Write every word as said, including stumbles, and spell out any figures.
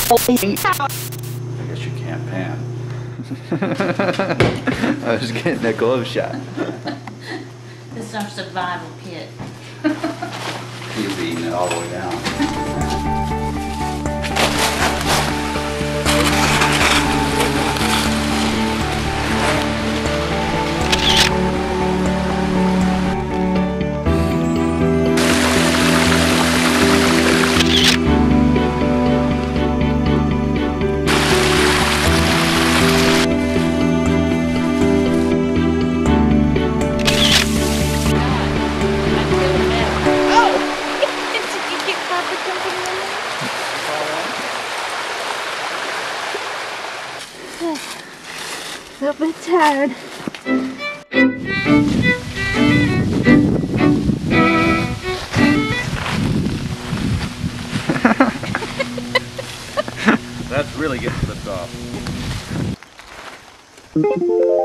guess you can't pan. I was getting a glove shot. This is our survival kit. You'll be eating it all the way down. A little bit tired. That's really getting flipped off.